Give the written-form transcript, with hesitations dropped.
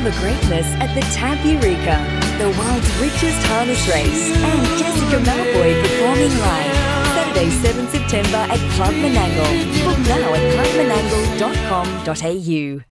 Discover greatness at the TAB Eureka, the world's richest harness race, and Jessica Malboy performing live. Saturday, 7 September at Club Menangle. Book now at clubmenangle.com.au.